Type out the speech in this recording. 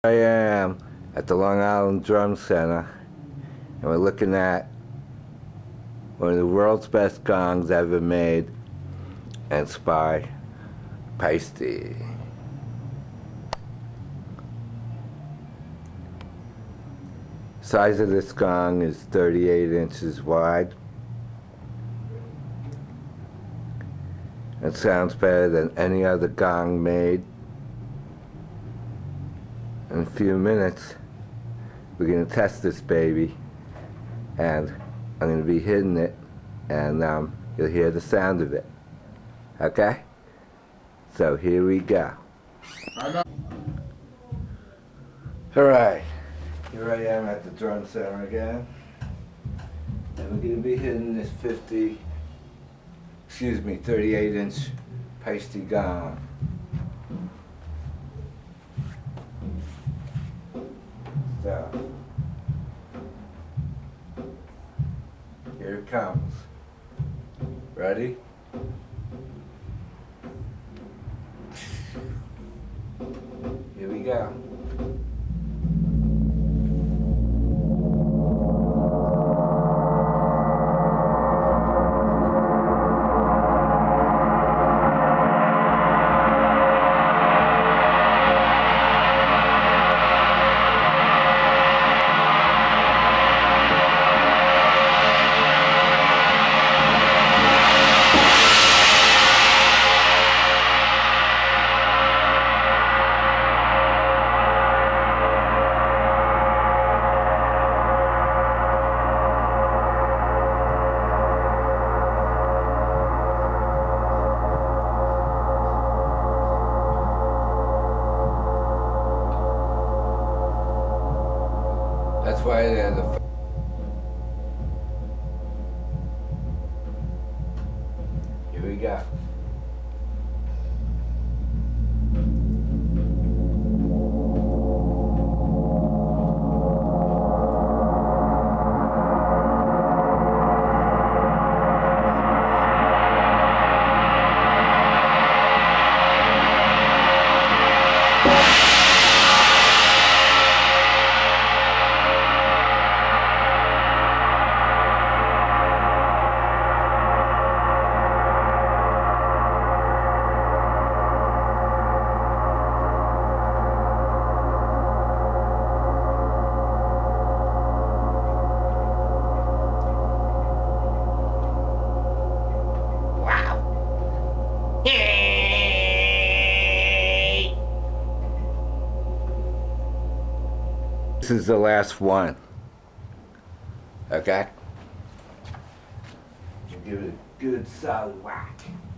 I am at the Long Island Drum Center, and we're looking at one of the world's best gongs ever made, and it's by Paiste. Size of this gong is 38 inches wide. It sounds better than any other gong made. In a few minutes, we're going to test this baby, and I'm going to be hitting it, and you'll hear the sound of it. Okay? So here we go. Alright, here I am at the drum center again, and we're going to be hitting this 38-inch Paiste gong. So, here it comes. Ready? Here we go. That's why they're the Here we go. This is the last one. Okay? Give it a good solid whack.